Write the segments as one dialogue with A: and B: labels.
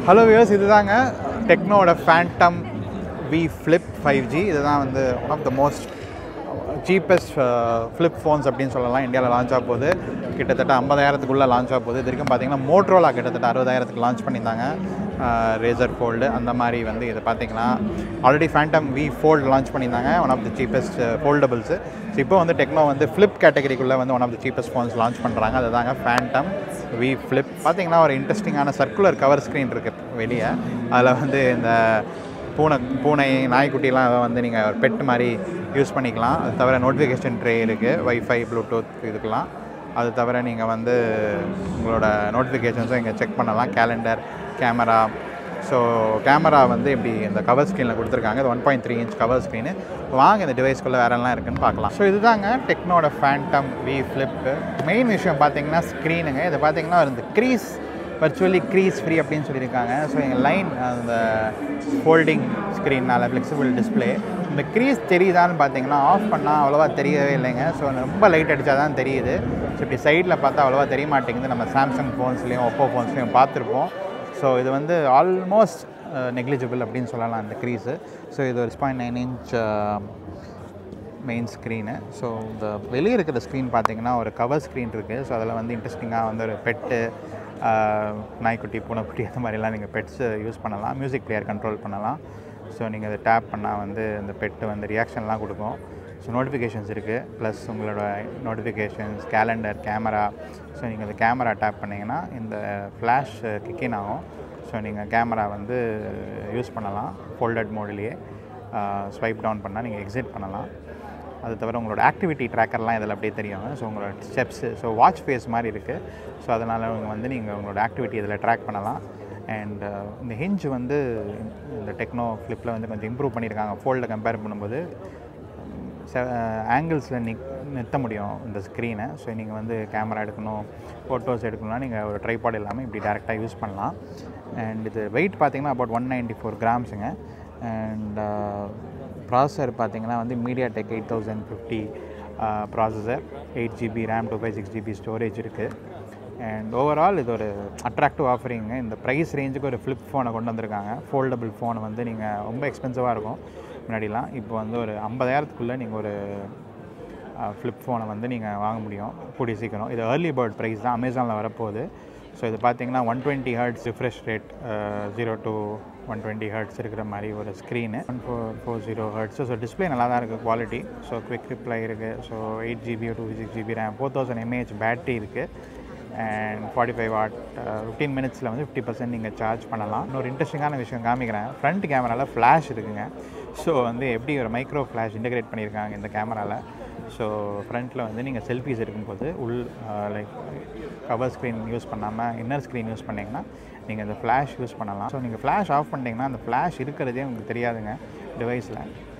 A: Hello viewers, this is TECNO Phantom V Flip 5G. This is one of the most cheapest flip phones அப்படினு சொல்லலாம். இந்தியால launch ஆக போகுது. கிட்டத்தட்ட 50000 குள்ள லான்ச் ஆக போகுது. இதுவரைக்கும் பாத்தீங்கன்னா மோட்டரோலா கிட்டத்தட்ட 60000 க்கு லான்ச் பண்ணிருந்தாங்க. Razer Fold அந்த மாதிரி இது பாத்தீங்கன்னா already Phantom V Fold launch பண்ணிருந்தாங்க. One of the cheapest foldables. இப்போ TECNO flip category குள்ள one of the cheapest phones launch பண்றாங்க. அதுதாங்க Phantom V Flip. பாத்தீங்கன்னா ஒரு இன்ட்ரஸ்டிங்கான சர்க்குலர் கவர் ஸ்கிரீன் இருக்கு வெளிய. அதுல இந்த பூனை நாய்க்குட்டிலாம் நீங்கள் ஒரு பெட் மாதிரி யூஸ் பண்ணிக்கலாம். அது தவிர நோட்டிஃபிகேஷன் ட்ரே இருக்குது, வைஃபை ப்ளூடூத் இதுக்கெலாம். அது தவிர நீங்கள் உங்களோட நோட்டிஃபிகேஷன்ஸும் இங்கே செக் பண்ணலாம். Calendar, camera. ஸோ கேமரா இப்படி இந்த கவர் ஸ்க்ரீனில் கொடுத்துருக்காங்க. இது 1.3 inch கவர் ஸ்க்ரீனு. வாங்க இந்த டிவைஸ்க்குள்ளே வேறெல்லாம் இருக்குதுன்னு பார்க்கலாம். ஸோ இதுதாங்க டெக்னோட Phantom V Flip. மெயின் விஷயம் பார்த்தீங்கன்னா ஸ்க்ரீனுங்க. இது பார்த்தீங்கன்னா இந்த க்ரீஸ் virtually crease free அப்படின்னு சொல்லியிருக்காங்க. ஸோ எங்கள் லைன் அந்த ஃபோல்டிங் ஸ்க்ரீனால் ஃப்ளெக்சிபிள் டிஸ்பிளே. இந்த க்ரீஸ் தெரியுதான்னு பார்த்தீங்கன்னா ஆஃப் பண்ணால் அவ்வளோவா தெரியவே இல்லைங்க. ஸோ ரொம்ப லைட் அடித்தா தான் தெரியுது. ஸோ இப்படி சைடில் பார்த்தா அவ்வளோவா தெரிய மாட்டேங்குது. நம்ம சாம்சங் ஃபோன்ஸ்லேயும் ஒப்போ ஃபோன்ஸ்லேயும் பார்த்துருப்போம். ஸோ இது ஆல்மோஸ்ட் நெக்லிஜிபிள் அப்படின்னு சொல்லலாம் அந்த க்ரீஸு. ஸோ இது ஒரு 6.9 inch மெயின் ஸ்க்ரீனு. ஸோ இந்த வெளியே இருக்கிற ஸ்க்ரீன் பார்த்தீங்கன்னா ஒரு கவர் ஸ்க்ரீன் இருக்குது. ஸோ அதில் இன்ட்ரெஸ்டிங்காக ஒரு பெட்டு, நாய்க்குட்டி, பூனைக்குட்டி அந்த மாதிரிலாம் நீங்கள் பெட்ஸு யூஸ் பண்ணலாம். மியூசிக் பிளேயர் கண்ட்ரோல் பண்ணலாம். ஸோ நீங்கள் அதை டேப் பண்ணால் இந்த பெட்டு ரியாக்ஷன்லாம் கொடுக்கும். ஸோ நோட்டிஃபிகேஷன்ஸ் இருக்குது, ப்ளஸ் உங்களோட நோட்டிஃபிகேஷன்ஸ், கேலண்டர், கேமரா. ஸோ நீங்கள் இந்த கேமரா டேப் பண்ணிங்கன்னா இந்த ஃப்ளாஷ் கிக்கின் ஆகும். ஸோ நீங்கள் கேமரா யூஸ் பண்ணலாம் ஃபோல்டட் மோட்லேயே. ஸ்வைப் டவுன் பண்ணால் நீங்கள் எக்ஸிட் பண்ணலாம். அது தவிர உங்களோட ஆக்டிவிட்டி ட்ராக்கர்லாம் இதில் அப்படியே தெரியும். ஸோ உங்களோட ஸ்டெப்ஸு, ஸோ வாட்ச் ஃபேஸ் மாதிரி இருக்குது. ஸோ அதனால் நீங்கள் உங்களோட ஆக்டிவிட்டி இதில் ட்ராக் பண்ணலாம். அண்ட் இந்த ஹிஞ்ச் இந்த டெக்னோ ஃப்ளிப்பில் கொஞ்சம் இம்ப்ரூவ் பண்ணியிருக்காங்க. ஃபோல்டை கம்பேர் பண்ணும்போது ஆங்கிள்ஸில் நிறுத்த முடியும் இந்த ஸ்க்ரீனை. ஸோ நீங்கள் கேமரா எடுக்கணும், ஃபோட்டோஸ் எடுக்கணும்னா நீங்கள் ஒரு ட்ரைபாட் இல்லாமல் இப்படி டேரெக்டாக யூஸ் பண்ணலாம். அண்ட் இது வெயிட் பார்த்திங்கன்னா about 194 grams-ங்க. அண்ட் ப்ராசஸர் பார்த்திங்கன்னா MediaTek 8050 ப்ராசஸர், 8GB RAM, 256GB ஸ்டோரேஜ் இருக்குது. அண்ட் ஓவரால் இது ஒரு அட்ராக்டிவ் ஆஃபரிங்க. இந்த ப்ரைஸ் ரேஞ்சுக்கு ஒரு ஃப்ளிப் ஃபோனை கொண்டு வந்திருக்காங்க. ஃபோல்டபுள் ஃபோனை நீங்கள் ரொம்ப எக்ஸ்பென்சிவாக இருக்கும் முன்னாடிலாம். இப்போ ஒரு 50000க்குள்ளே நீங்கள் ஒரு ஃப்ளிப் ஃபோனை நீங்கள் வாங்க முடியும் கூடிய சீக்கிரம். இது ஏர்லி பேர்ட் ப்ரைஸ் தான், அமேசானில் வரப்போகுது. ஸோ இது பார்த்திங்கன்னா 120 Hz refresh rate, 0 to 120 Hz இருக்கிற மாதிரி ஒரு ஸ்க்ரீனு, 1440 Hz. ஸோ டிஸ்பிளே நல்லா தான் இருக்குது, குவாலிட்டி. ஸோ குவிக் ரிப்ளை இருக்குது. So 8GB 256GB RAM, 4000 mAh battery இருக்குது. அண்ட் 45 watt, 15 minutes-ல் 50% நீங்கள் சார்ஜ் பண்ணலாம். இன்னொரு இன்ட்ரெஸ்டிங்கான விஷயம் காமிக்கிறேன். ஃப்ரண்ட் கேமராவில் ஃப்ளாஷ் இருக்குங்க. ஸோ எப்படி ஒரு மைக்ரோ ஃப்ளாஷ் இன்டெகிரேட் பண்ணியிருக்காங்க இந்த கேமராவில். ஸோ ஃப்ரண்ட்டில் நீங்கள் செல்ஃபீஸ் எடுக்கும்போது லைக் கவர் ஸ்க்ரீன் யூஸ் பண்ணாமல் இன்னர் ஸ்க்ரீன் யூஸ் பண்ணிங்கன்னா நீங்கள் இந்த ஃப்ளாஷ் யூஸ் பண்ணலாம். ஸோ நீங்கள் ஃப்ளாஷ் ஆஃப் பண்ணிட்டீங்கன்னா அந்த ஃப்ளாஷ் இருக்கிறதே உங்களுக்கு தெரியாதுங்க டிவைஸில்.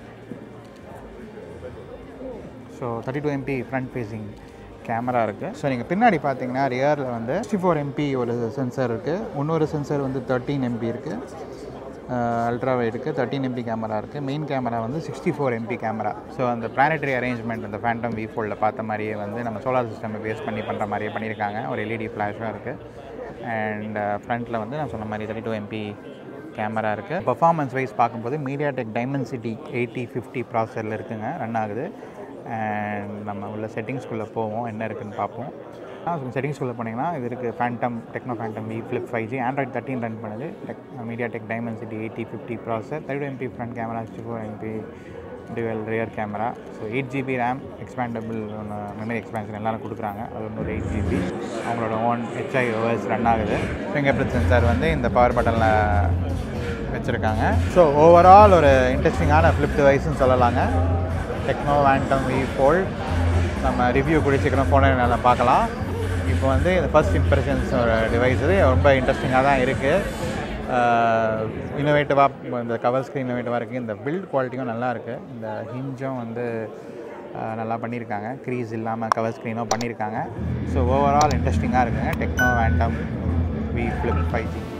A: So 32 MP front facing camera இருக்குது. ஸோ நீங்கள் பின்னாடி பார்த்தீங்கன்னா ரியரில் 64 MP ஒரு சென்சர் இருக்குது. இன்னொரு சென்சர் 13 MP இருக்குது. அல்ட்ரா வைடுக்கு 13 MP கேமரா இருக்குது. Main camera 64 MP camera. So அந்த பிளானட்டரி அரேஞ்ச்மெண்ட் அந்த Phantom V Fold பார்த்த மாதிரியே நம்ம சோலார் சிஸ்டம் பேஸ் பண்ணி பண்ணுற மாதிரியே பண்ணியிருக்காங்க. ஒரு LED ஃப்ளாஷும் இருக்குது. அண்ட் ஃப்ரண்ட்டில் நான் சொன்ன மாதிரி 32 MP கேமரா இருக்குது. பர்ஃபார்மன்ஸ் வைஸ் பார்க்கும்போது MediaTek Dimensity 8050 ப்ராசஸரில் இருக்குங்க, ரன் ஆகுது. அண்ட் நம்ம உள்ள செட்டிங்ஸ்குள்ளே போவோம், என்ன இருக்குதுன்னு பார்ப்போம். செட்டிங்ஸ்குள்ளே போனீங்கன்னா இது இருக்குது Tecno Phantom V Flip 5G, Android 13 run பண்ணுது. MediaTek Dimensity 8050 processor, 32 MP front camera, 64 MP dual rear camera. So 8GB RAM, expandable memory expansion எல்லாரும் கொடுக்குறாங்க. அது ஒரு 8GB. அவங்களோட ஓன் HiOS ரன் ஆகுது. ஃபிங்கர் பிரிண்ட் சென்சார் இந்த பவர் பட்டனில் வச்சுருக்காங்க. ஸோ ஓவரால் ஒரு இன்ட்ரெஸ்டிங்கான ஃப்ளிப் டிவைஸ்ன்னு சொல்லலாங்க டெக்னோ Phantom V Fold. நம்ம ரிவ்யூ கூடிய சீக்கிரம் ஃபோனை நல்லா பார்க்கலாம். இப்போ இந்த ஃபர்ஸ்ட் இம்ப்ரெஷன்ஸ் ஒரு டிவைஸ் இது ரொம்ப இன்ட்ரெஸ்டிங்காக தான் இருக்குது. இன்னோவேட்டிவாக இந்த கவர் ஸ்க்ரீன் இன்னோவேட்டிவாக இருக்குது. இந்த பில்ட் குவாலிட்டியும் நல்லா இருக்குது. இந்த ஹிஞ்சும் நல்லா பண்ணியிருக்காங்க. க்ரீஸ் இல்லாமல் கவர் ஸ்க்ரீனும் பண்ணியிருக்காங்க. ஸோ ஓவரால் இன்ட்ரெஸ்டிங்காக இருக்குங்க techno Phantom V Flip 5G.